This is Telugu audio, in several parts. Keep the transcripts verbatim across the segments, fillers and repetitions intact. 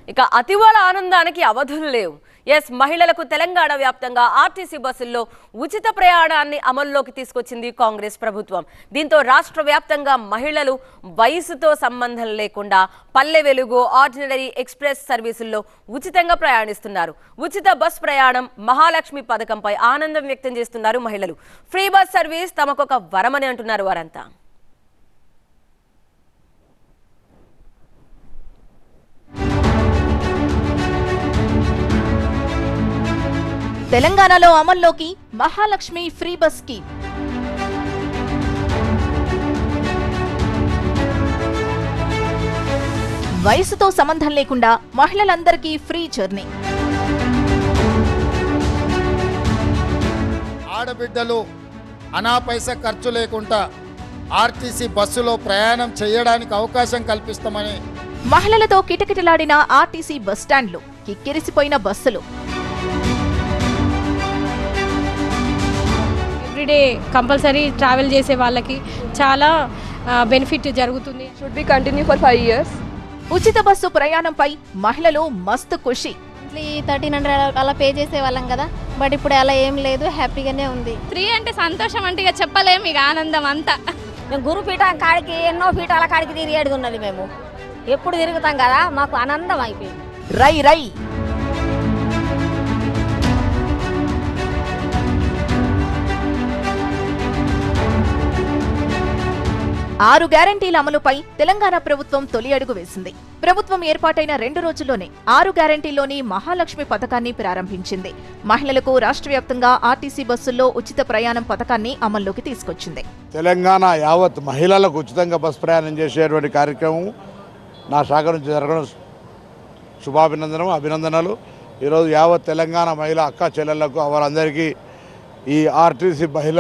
ఇక అతివాల ఆనందానికి అవధులు లేవు. ఎస్ మహిళలకు తెలంగాణ వ్యాప్తంగా ఆర్టీసీ బస్సుల్లో ఉచిత ప్రయాణాన్ని అమల్లోకి తీసుకొచ్చింది కాంగ్రెస్ ప్రభుత్వం. దీంతో రాష్ట్ర వ్యాప్తంగా మహిళలు వయసుతో సంబంధం లేకుండా పల్లె వెలుగు, ఆర్డినరీ, ఎక్స్ప్రెస్ సర్వీసుల్లో ఉచితంగా ప్రయాణిస్తున్నారు. ఉచిత బస్ ప్రయాణం మహాలక్ష్మి పథకంపై ఆనందం వ్యక్తం చేస్తున్నారు మహిళలు. ఫ్రీ బస్ సర్వీస్ తమకొక వరమని అంటున్నారు వారంతా. తెలంగాణలో అమల్లోకి మహాలక్ష్మి ఫ్రీ బస్ స్కీమ్. వయసుతో సంబంధం లేకుండా మహిళలందరికీ ఫ్రీ జర్నీ. ఆడబిడ్డలు అనా పైసా ఖర్చు లేకుండా ఆర్టీసీ బస్సులో ప్రయాణం చేయడానికి అవకాశం కల్పిస్తామని. మహిళలతో కిటకిటలాడిన ఆర్టీసీ బస్ స్టాండ్లు, కిక్కిరిసిపోయిన బస్సులు. ఎవ్రీడే కంపల్సరీ ట్రావెల్ చేసే వాళ్ళకి చాలా బెనిఫిట్ జరుగుతుంది. Should be continue for five years. ఉచిత బస్సు ప్రయాణంపై మహిళలు మస్తు ఖుషి. థర్టీన్ హండ్రెడ్ అలా పే చేసే వాళ్ళం కదా, బట్ ఇప్పుడు అలా ఏం లేదు, హ్యాపీగానే ఉంది. ఫ్రీ అంటే సంతోషం అంటే ఇక చెప్పలేము, ఇక ఆనందం అంతా. మేము గురుపీఠం కాడికి ఎన్నో పీఠాల కాడికి తిరిగేది ఉన్నది, మేము ఎప్పుడు తిరుగుతాం కదా, మాకు ఆనందం అయిపోయింది. రై రై ఆరు గ్యారంటీల అమలుపై తెలంగాణ ప్రభుత్వం తొలి అడుగు వేసింది. ప్రభుత్వం ఏర్పాటైన రెండు రోజుల్లోనే ఆరు గ్యారంటీల్లోని మహాలక్ష్మి పథకాన్ని ప్రారంభించింది. మహిళలకు రాష్ట్ర వ్యాప్తంగా ఆర్టీసీ బస్సుల్లో ఉచిత ప్రయాణం పథకాన్ని అమల్లోకి తీసుకొచ్చింది. తెలంగాణ యావత్ మహిళలకు ఉచితంగా బస్సు ప్రయాణం చేసేటువంటి కార్యక్రమం నా శాఖ నుంచి జరగడం శుభాభినందనం, అభినందనలు. ఈరోజు యావత్ తెలంగాణ మహిళ అక్క చెల్లెళ్లకు వారందరికీ ఈ ఆర్టీసీ మహిళ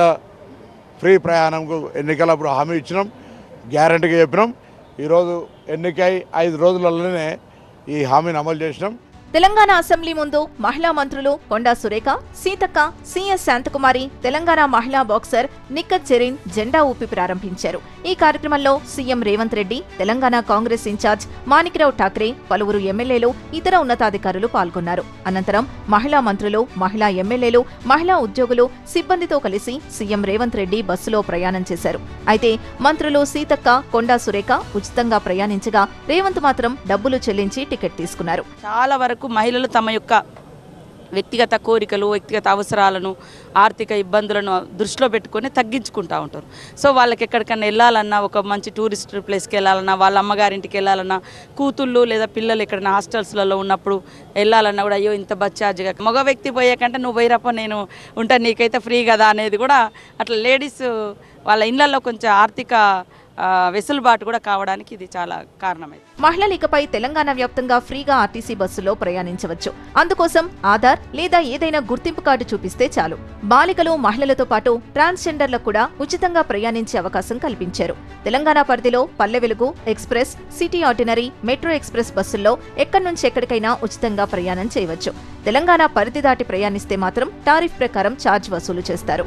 ఫ్రీ ప్రయాణంకు ఎన్నికలప్పుడు హామీ ఇచ్చినాం, గ్యారంటీగా చెప్పినాం. ఈరోజు ఎన్నికై ఐదు రోజులలోనే ఈ హామీని అమలు చేసినాం. తెలంగాణ అసెంబ్లీ ముందు మహిళా మంత్రులు కొండా సురేఖ, సీతక్క, సిఎస్ శాంతకుమారి, తెలంగాణ మహిళా బాక్సర్ నిక్కత్ జరీన్ జెండా ఊపి ప్రారంభించారు. ఈ కార్యక్రమంలో CM Revanth Reddy, Telangana Congress in charge Manikrao Thakre, పలువురు ఎమ్మెల్యేలు, ఇతర ఉన్నతాధికారులు పాల్గొన్నారు. అనంతరం మహిళా మంత్రులు, మహిళా ఎమ్మెల్యేలు, మహిళా ఉద్యోగులు, సిబ్బందితో కలిసి సీఎం రేవంత్ రెడ్డి బస్సులో ప్రయాణం చేశారు. అయితే మంత్రులు సీతక్క, కొండా సురేఖ ఉచితంగా ప్రయాణించగా రేవంత్ మాత్రం డబ్బులు చెల్లించి టికెట్ తీసుకున్నారు. చాలా వరకు మహిళలు తమ యొక్క వ్యక్తిగత కోరికలు, వ్యక్తిగత అవసరాలను, ఆర్థిక ఇబ్బందులను దృష్టిలో పెట్టుకొని తగ్గించుకుంటూ ఉంటారు. సో వాళ్ళకి ఎక్కడికన్నా వెళ్ళాలన్నా, ఒక మంచి టూరిస్ట్ ప్లేస్కి వెళ్ళాలన్నా, వాళ్ళ అమ్మగారింటికి వెళ్ళాలన్నా, కూతుళ్ళు లేదా పిల్లలు ఎక్కడైనా హాస్టల్స్లలో ఉన్నప్పుడు వెళ్ళాలన్నా కూడా అయ్యో ఇంత బస్ ఛార్జ్గా, మగ వ్యక్తి పోయే కంటే నువ్వు పోయిరప్ప నేను ఉంటాను, నీకైతే ఫ్రీ కదా అనేది కూడా అట్లా లేడీస్ వాళ్ళ ఇళ్లలో కొంచెం ఆర్థిక వెసులుబాటు కూడా కావడానికి ఇది చాలా కారణమైంది. మహిళలు ఇకపై తెలంగాణ వ్యాప్తంగా ఫ్రీగా ఆర్టీసీ బస్సులో ప్రయాణించవచ్చు. అందుకోసం ఆధార్ లేదా ఏదైనా గుర్తింపు కార్డు చూపిస్తే చాలు. బాలికలు, మహిళలతో పాటు ట్రాన్స్జెండర్లకు కూడా ఉచితంగా ప్రయాణించే అవకాశం కల్పించారు. తెలంగాణ పరిధిలో Palle Velugu, express, city ordinary, metro express బస్సుల్లో ఎక్కడి నుంచి ఎక్కడికైనా ఉచితంగా ప్రయాణం చేయవచ్చు. తెలంగాణ పరిధి దాటి ప్రయాణిస్తే మాత్రం టారిఫ్ ప్రకారం ఛార్జ్ వసూలు చేస్తారు.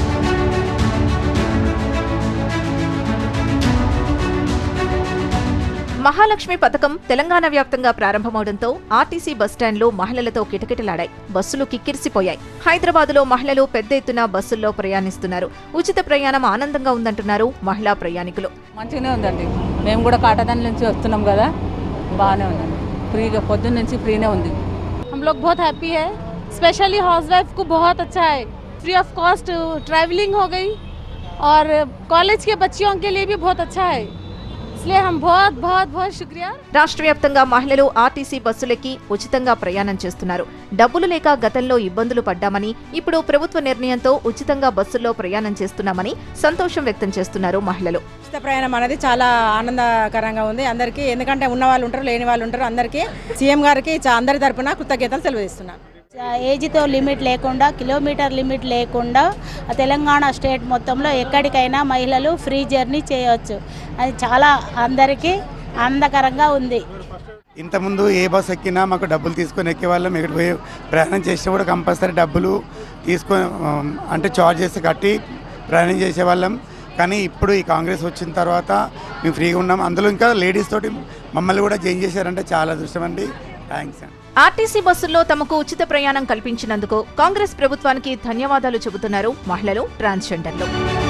మహాలక్ష్మి పథకం తెలంగాణ వ్యాప్తంగా ప్రారంభమవడంతో ఆర్టీసీ బస్టాండ్లు మహిళలతో కిటకిటలాడాయి. బస్సులు కిక్కిరిసిపోయాయి. హైదరాబాద్లో మహిళలు పెద్ద ఎత్తున బస్సుల్లో ప్రయాణిస్తున్నారు. ఉచిత ప్రయాణం ఆనందంగా ఉందంటున్నారు మహిళా ప్రయాణికులు. మంచిగానే ఉందండి, మేము కూడా కాటదాని నుంచి వస్తున్నాం కదా, బాగానే ఉందండి. ఫ్రీగా పొద్దున్న నుంచి ఫ్రీనే ఉంది. हम लोग बहुत हैप्पी है, स्पेशली हाउस वाइफ को बहुत अच्छा है, फ्री ऑफ कॉस्ट ट्रैवलिंग हो गई और कॉलेज के बच्चियों के लिए भी बहुत अच्छा है, इसलिए हम बहुत बहुत बहुत शुक्रिया. రాష్ట్ర వ్యాప్తంగా మహిళలు ఆర్టీసీ బస్సులెక్కి ఉచితంగా ప్రయాణం చేస్తున్నారు. డబ్బులు లేక గతంలో ఇబ్బందులు పడ్డామని, ఇప్పుడు ప్రభుత్వ నిర్ణయంతో ఉచితంగా బస్సుల్లో ప్రయాణం చేస్తున్నామని సంతోషం వ్యక్తం చేస్తున్నారు మహిళలు. ఉచిత ప్రయాణం అనేది చాలా ఆనందకరంగా ఉంది అందరికీ. ఎందుకంటే ఉన్న వాళ్ళు ఉంటారు, లేని వాళ్ళు ఉంటారు. అందరికీ సీఎం గారికి అందరి తరపున కృతజ్ఞతలు తెలియజేస్తున్నాను. ఏజ్తో లిమిట్ లేకుండా, కిలోమీటర్ లిమిట్ లేకుండా తెలంగాణ స్టేట్ మొత్తంలో ఎక్కడికైనా మహిళలు ఫ్రీ జర్నీ చేయవచ్చు. అది చాలా అందరికీ ఆనందకరంగా ఉంది. ఇంతకుముందు ఏ బస్ ఎక్కినా మాకు డబ్బులు తీసుకొని ఎక్కేవాళ్ళం. ఎక్కడికి పోయి ప్రయాణం చేసినా కూడా కంపల్సరీ డబ్బులు తీసుకొని అంటే చార్జ్ చేసి కట్టి ప్రయాణం చేసేవాళ్ళం. కానీ ఇప్పుడు ఈ కాంగ్రెస్ వచ్చిన తర్వాత మేము ఫ్రీగా ఉన్నాం. అందులో ఇంకా లేడీస్ తోటి మమ్మల్ని కూడా జాయిన్ చేశారంటే చాలా అదృష్టం అండి. థ్యాంక్స్ అండి. ఆర్టీసీ బస్సుల్లో తమకు ఉచిత ప్రయాణం కల్పించినందుకు కాంగ్రెస్ ప్రభుత్వానికి ధన్యవాదాలు చెబుతున్నారు మహిళలు, ట్రాన్స్జెండర్లు.